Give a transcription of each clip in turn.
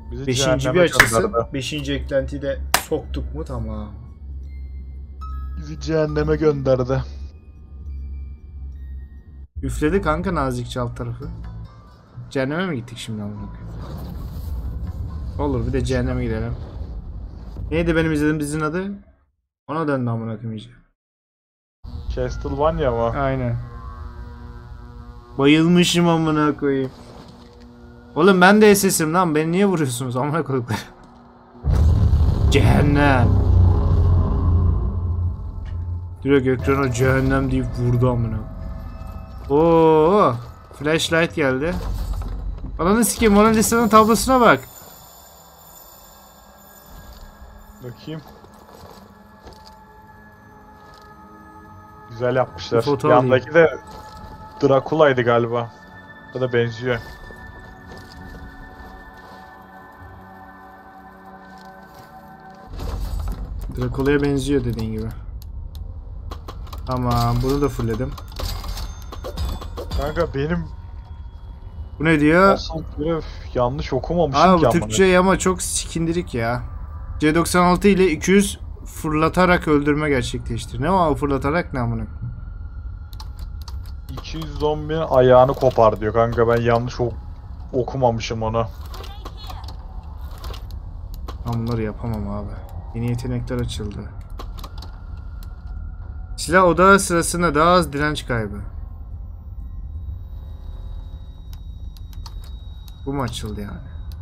Bizi Beşinci bir cehenneme açılsın. gönderdi. 5. eklentiyi de soktuk mu tamam. Bizi cehenneme gönderdi. Üfledi kanka nazikçe alt tarafı. Cehenneme mi gittik şimdi amına koyayım? Olur bir de cehenneme gidelim. Neydi benim izlediğim dizinin adı? Ona döndü amına koyayım iyice. Castlevania mı? Aynen. Bayılmışım amına koyayım. Oğlum ben de SS'im lan, beni niye vuruyorsunuz amına koydukları? Cehennem. Direkt ekrana cehennem deyip vurdu amına. Oo, flashlight geldi. Ananı sikeyim, Mona Lisa'nın tablosuna bak. Bakayım. Güzel yapmışlar. Foto Yandaki de Drakula'ydı galiba. O da benziyor. Drakula'ya benziyor dediğin gibi. Tamam, bunu da fullledim. Kanka benim Bu ne diyor? asıl görev yanlış okumamışım Abi ki bu amına. Türkçe ama çok sikindirik ya. C96 ile 200 fırlatarak öldürme gerçekleştir. Ne o fırlatarak ne amına? 200 zombinin ayağını kopar diyor kanka, ben yanlış okumamışım onu. Ben bunları yapamam abi. Yeni yetenekler açıldı. Silah odağı sırasında daha az direnç kaybı. Bu mu açıldı yani?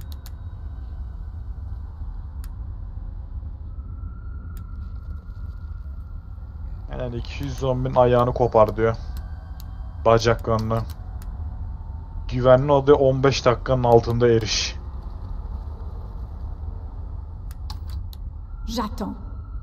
Yani 200 zombinin ayağını kopar diyor. Bacaklarını. Güvenli odaya 15 dakikanın altında eriş. J'attends.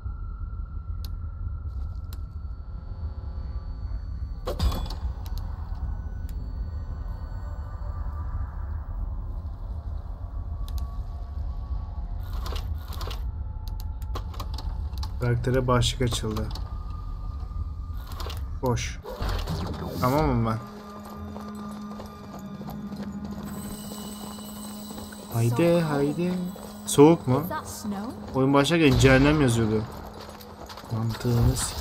Karaktere başlık açıldı. Boş. Tamam mı ben? Haydi haydi. Soğuk mu? Is that snow? Oyun başlarken cehennem yazıyordu. Mantığınız.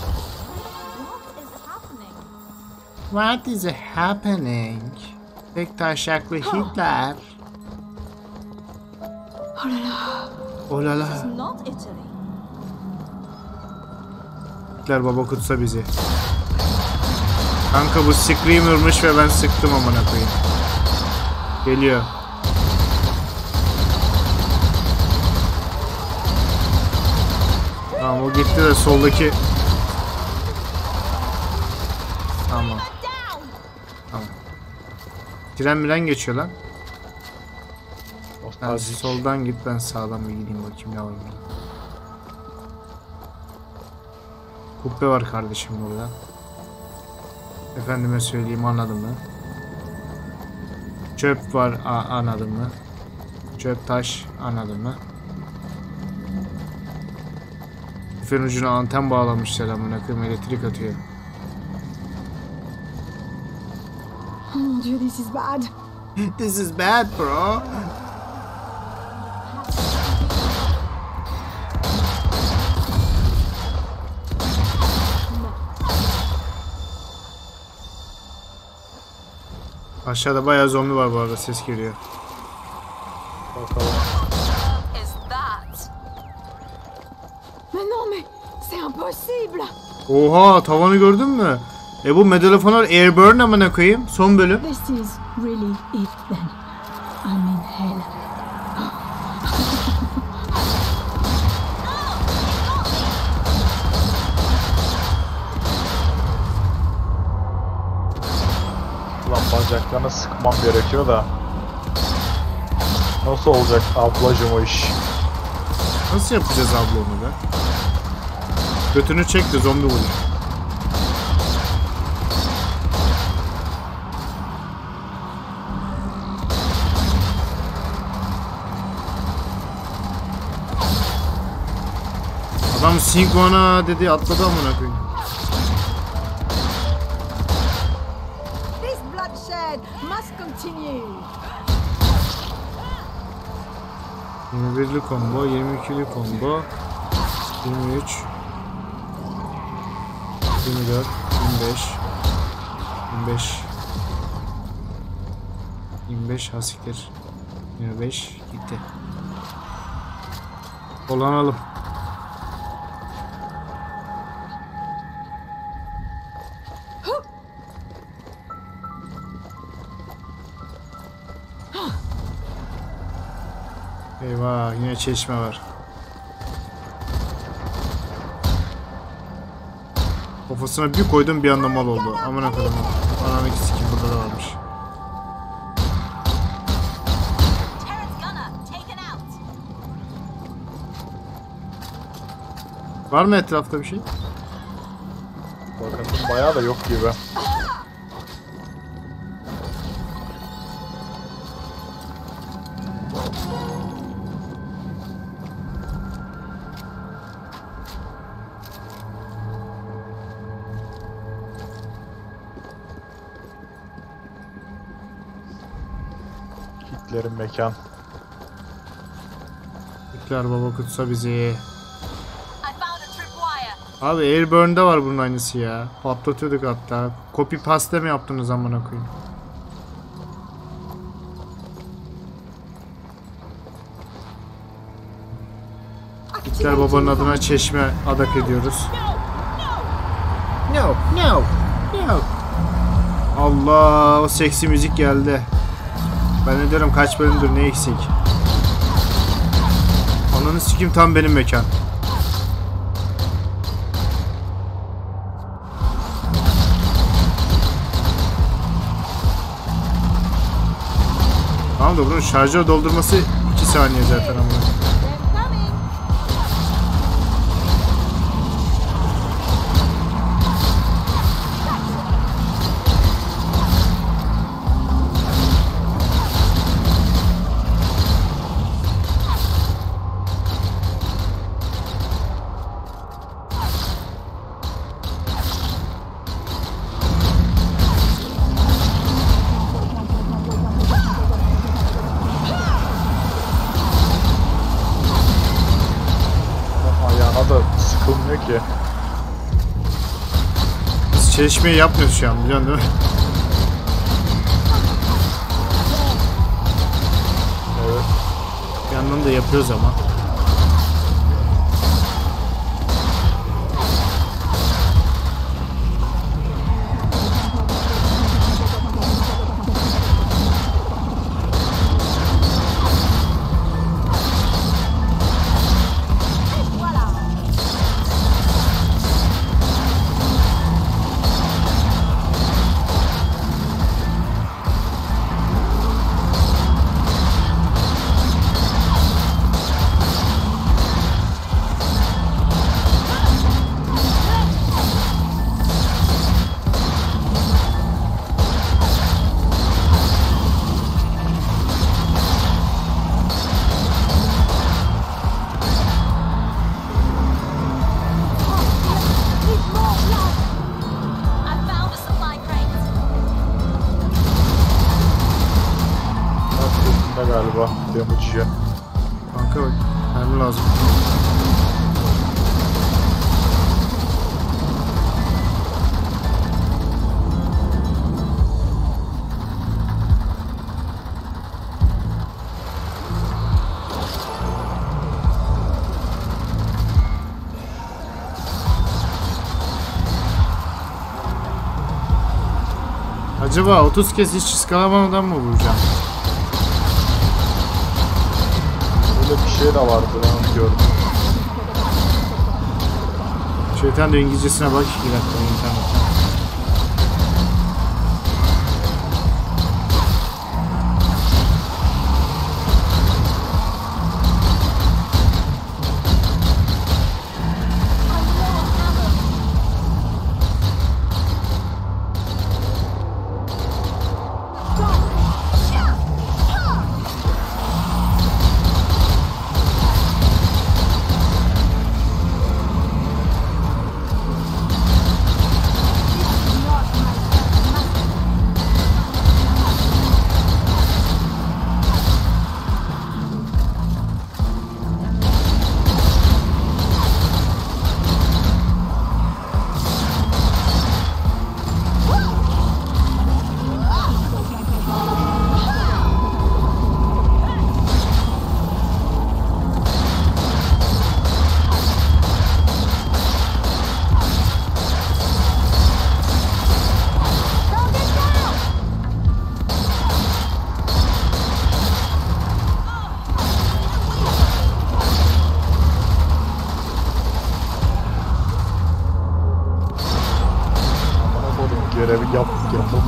What is happening? What is happening? Tek taşaklı Hitler. Oh la la. Oh la la. It's not Italy. Hitler baba kutsa bizi. Kanka bu Screamer'mış ve ben sıktım amına koyayım. Geliyor. Tamam o gitti de soldaki. Tamam. Tamam. Tren geçiyor lan. Sen Nostaljik. soldan git, ben sağdan bir gideyim bakayım ne var burada. Kubbe var kardeşim burada. Efendime söyleyeyim, anladın mı? Çöp var, anladın mı? Çöp taş, anladın mı? Küfen ucuna anten bağlamışlar amına koyayım, elektrik atıyor. Oh mon dieu, this is bad. This is bad bro. Aşağıda bayağı zombi var bu arada, ses geliyor. Bakalım. Is that? Mais non, mais c'est impossible. Oha, tavanı gördün mü? Bu Medal of Honor Airburn amına koyayım. Son bölüm. This is really it then. I'm in hell. Lan bacaklarına sıkmam gerekiyor da. Nasıl olacak ablacım o iş? Nasıl yapacağız abla onu be? Götünü çek de zombi vurur. Adam Sinkona dedi, atladı amına koyayım. This bloodshed must continue. 21'li combo, 22'li combo, 23, 24, 25, 25 hasiktir. 25 gitti. Kullanalım. Eyvah, yine çeşme var. Kafasına bir koydum, bir anda mal oldu. Aman akıllım. Ananı sikim, burada da varmış. Var mı etrafta bir şey? Bakın bayağı da yok gibi. Hitler'in mekan. Hitler baba kutsa bizi. Abi Airburn'de var bunun aynısı ya. Patlatıyorduk hatta. Copy paste mi yaptınız amına koyayım? Hitler babanın adına çeşme adak ediyoruz. No, no, no. Allah, o seksi müzik geldi. Ben ne diyorum, kaç bölümdür, ne eksik? Ananı sikim, tam benim mekan. Tamam da bunun şarjör doldurması 2 saniye zaten ama. Sıkılmıyor ki. Biz çeşmeyi yapmıyoruz şu an, biliyorsun değil mi? Evet. Bir yandan da yapıyoruz ama. Galiba damage'ye. Kanka bak, mermi lazım. Acaba 30 kez hiç ıskalamadan mı vuracağım? Bir şey de vardı, ben onu gördüm. Şeytan da İngilizcesine bak 2 dakika internetten.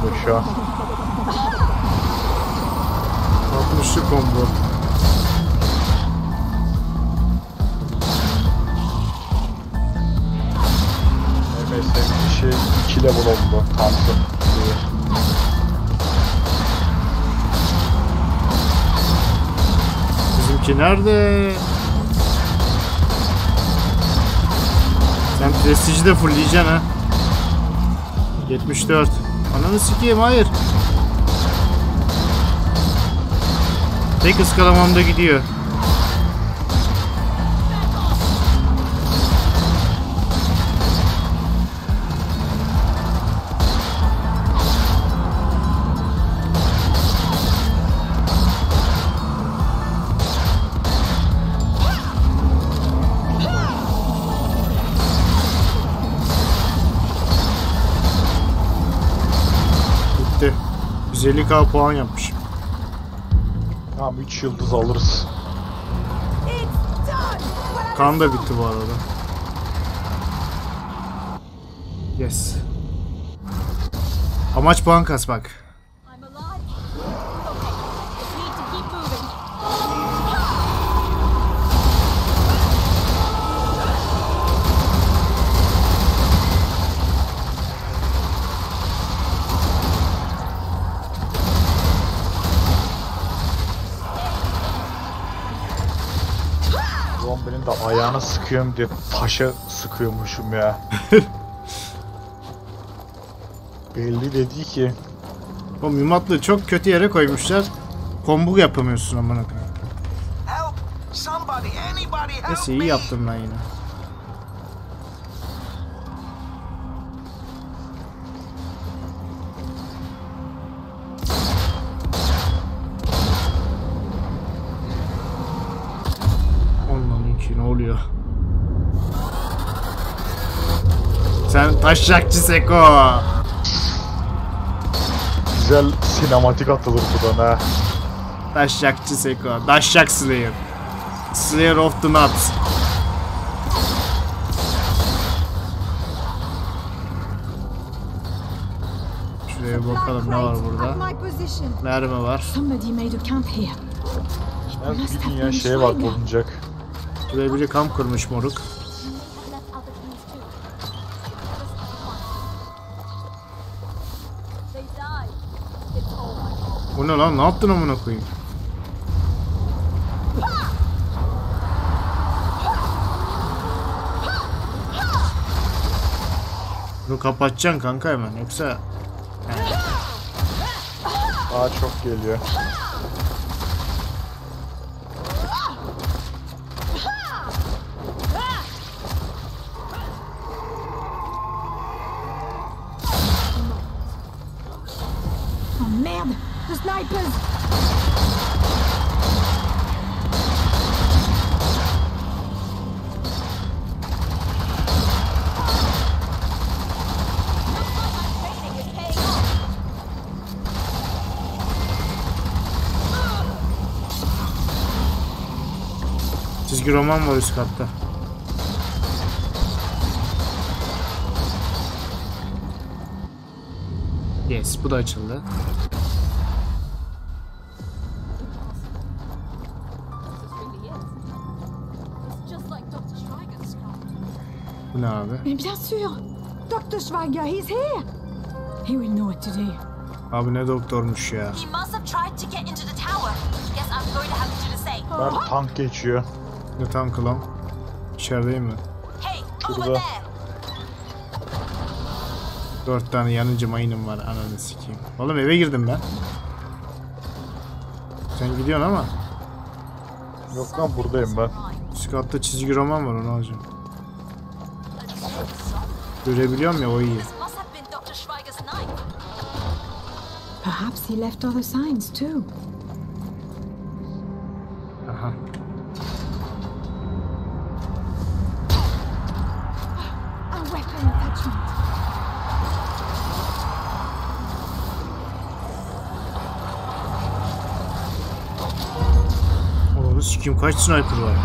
combo şu an. 60'lı combo. En sevdiğim şey 2 level oldu. Thompson. Bizimki nerede? Sen prestiji de fullleyeceksin ha. 74. Ananı sikeyim, hayır. Tek ıskalamamda gidiyor. Bitti. 150k puan yapmışım. Tamam 3 yıldız alırız. Kan da bitti bu arada. Yes. Amaç puan kasmak. I'm alive. Okay, just need to keep moving. Zombinin de ayağını sıkıyorum diye taşa sıkıyormuşum ya. Belli dedi ki. O mümatlığı çok kötü yere koymuşlar. Combo yapamıyorsun amına koyayım. Help! Somebody, anybody, help Neyse iyi me! yaptım ben yine. Ondan ne oluyor? Sen taşacakçı Seko. Güzel sinematik atılır buradan ha. Taşacakçı Seko. Taşacak Slayer. Slayer of the Nuts. Şuraya bakalım ne var burada. Mermi var. Somebody made a camp here. Yani bir dünya şey var bulunacak. Şuraya biri kamp kurmuş moruk. I left other things too. They died. It's all my fault. Bu ne lan? Ne yaptın amına koyayım? Bunu kapatacaksın kanka hemen yoksa Daha çok geliyor. Oh merde! The snipers! Training is paying off. çizgi roman var üst katta. Yes, bu da açıldı. This really is. It's just like Dr. Schweiger's scar. Bu ne abi? Mais bien sûr! Dr. Schweiger, he's here! He will know what to do. Abi ne doktormuş ya. He must have tried to get into the tower. Guess I'm going to have to do the same. Ben tank geçiyor. Ne tankı lan? İçerideyim mi? Hey, over Şurada. there. 4 tane yanıcı mayınım var ananı sikeyim. Oğlum eve girdim ben. Sen gidiyorsun ama. Yok lan buradayım ben. Üst katta çizgi roman var onu alacağım. Görebiliyorum ya o iyi. This must have been Dr. Schweiger's knife. Perhaps he left other signs too. Aha. A weapon attachment. Oğlum sikeyim kaç sniper var?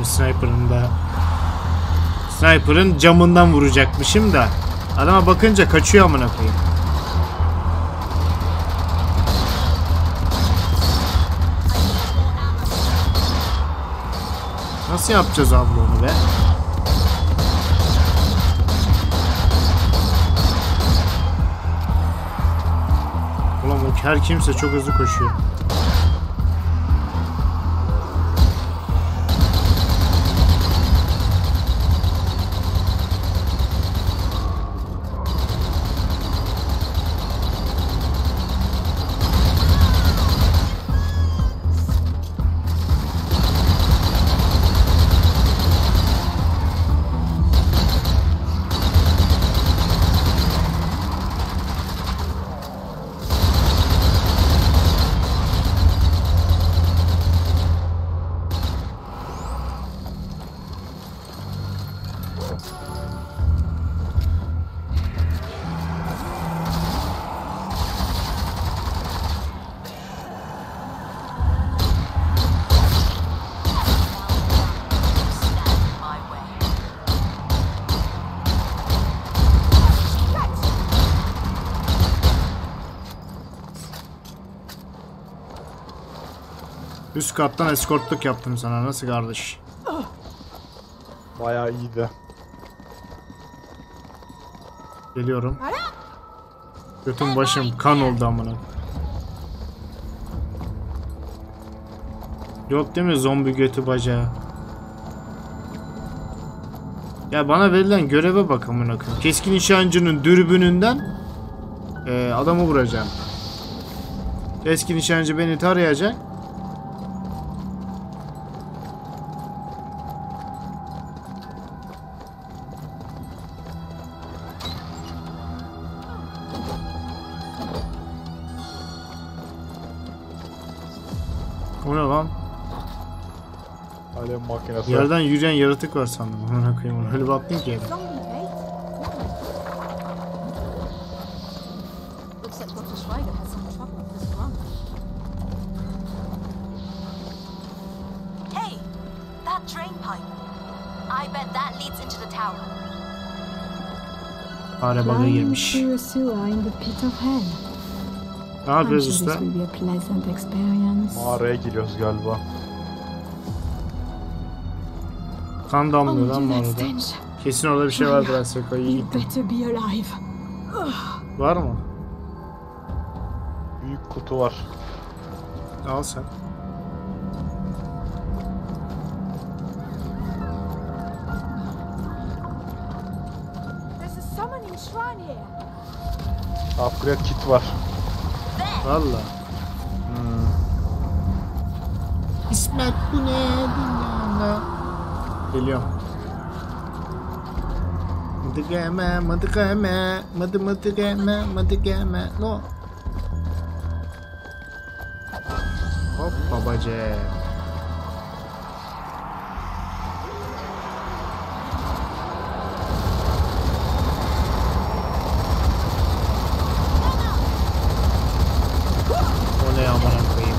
vuracakmışım sniper'ın da. Sniper'ın camından vuracakmışım da. Adama bakınca kaçıyor amına koyayım. Nasıl yapacağız abla onu be? Ulan o her kimse çok hızlı koşuyor. Üst kattan eskortluk yaptım sana. Nasıl kardeş? Bayağı iyiydi. Geliyorum. Götüm başım kan oldu amına. Yok değil mi zombi götü bacağı? Ya bana verilen göreve bak amına koyayım. Keskin nişancının dürbününden adamı vuracağım. Keskin nişancı beni tarayacak. O ne lan? Alev makinesi. Yerden yürüyen yaratık var sandım. Amına koyayım onu. Öyle baktın ki yere. Zombie gate. Looks like Dr. Schweiger has some trouble with this run. Hey, that drain pipe. I bet that leads into the tower. Fare baga Climbing girmiş. through a sewer in the pit of hell. Ne I'm yapıyoruz sure usta? this will be a pleasant experience. Mağaraya giriyoruz galiba. Kan Oh, damlıyor lan do that mağarada. stench. Kesin orada bir şey vardır Aseko. İyi You gittin. better be alive. Var mı? Büyük kutu var. Al sen. There's a summoning shrine here. Upgrade kit var. Valla. İsmet bu ne dünyada? Geliyorum. Mıdı gelme, mıdı gelme, mıdı gelme, mıdı gelme. No. Hop babacığım. O ne amına koyayım.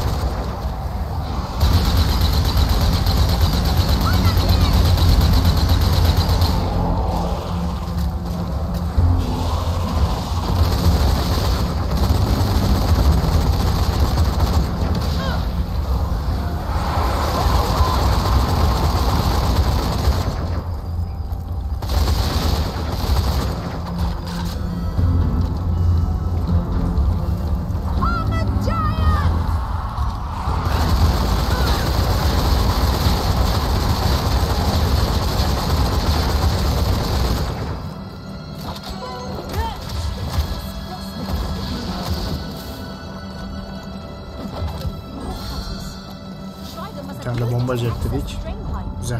Bir tane de bomba dedik. Güzel.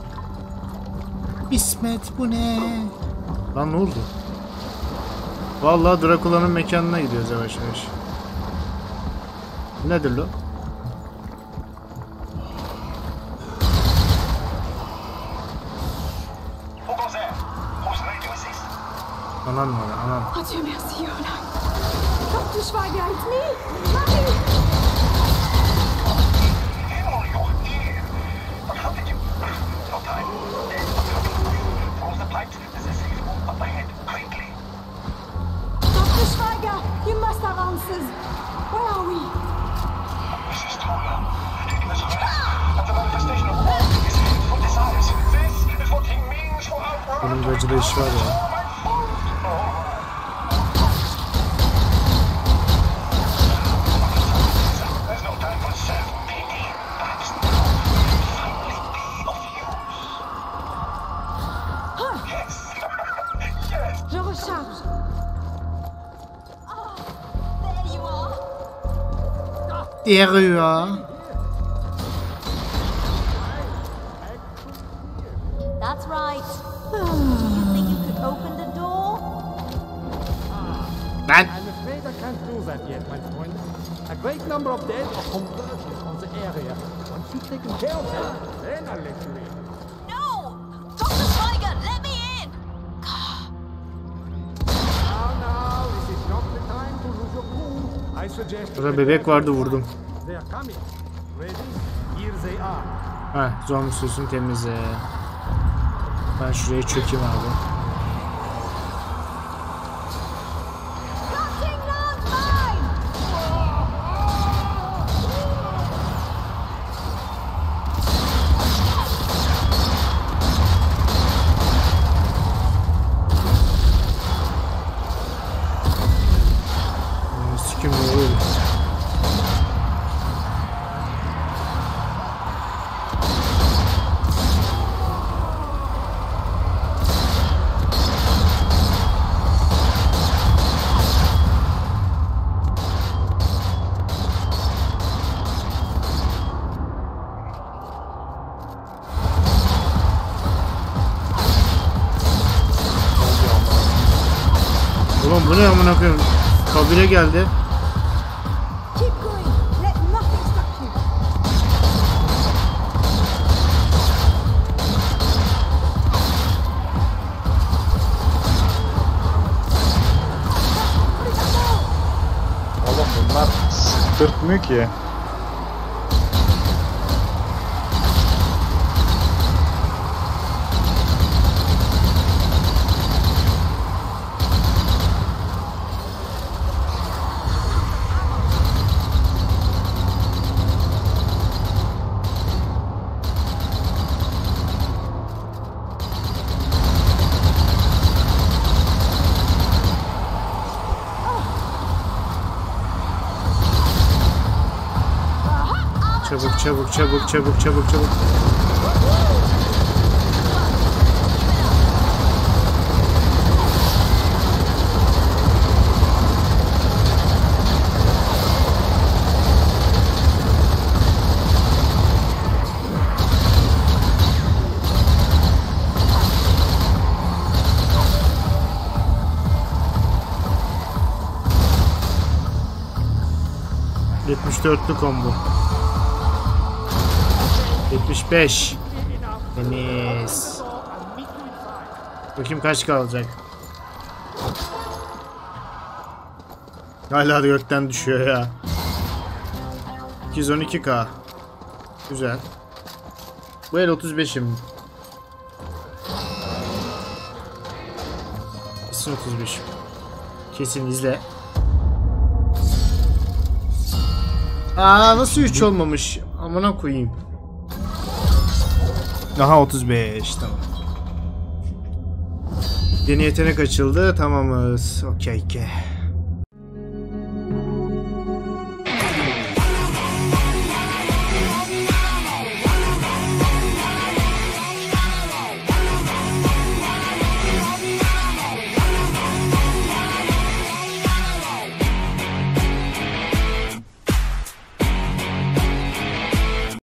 İsmet bu ne? Lan ne oldu? Vallahi Drakula'nın mekanına gidiyoruz yavaş yavaş. Nedir lo? Who goes there? Whose radio is this? Anan var anan. Oh Dieu merci, Yola. Dr. Schweiger, it's me. Mommy. Oh, you're here. But how did you... Bunun gacıda iş var ya. There's no time for self-pity. That's finally be of use. Yes. Yes. Je recharge. There you are. Diğeri ya. That's right. Do you think you could open the door? Ben. I'm afraid I can't do that yet, my friend. A great number of dead are converging on the area. Once you've taken care of them, then I'll let you in. No! Dr. Schweiger, let me in! Now, this is not the time to lose your cool. I suggest Burada bebek vardı, vurdum. they are coming. Ready? Here they are. Heh, zombi sürüsünü temizle. Ben şuraya çökeyim abi. Cutting landmine! Sikim ne oluyor? Ulan bu ne amına koyayım? Kabile geldi. Keep going. Let nothing stop you. Oğlum bunlar sıktırtmıyor ki. Çabuk çabuk çabuk çabuk çabuk çabuk. ...74'lü combo. 75. Temiz. Bakayım kaç kalacak. Hala da gökten düşüyor ya. 212k. Güzel. Bu el 35'im. Kesin 35. Kesin izle. Aa nasıl 3 olmamış? Amına koyayım. Aha 35 tamam. Yeni yetenek açıldı, tamamız. Okey.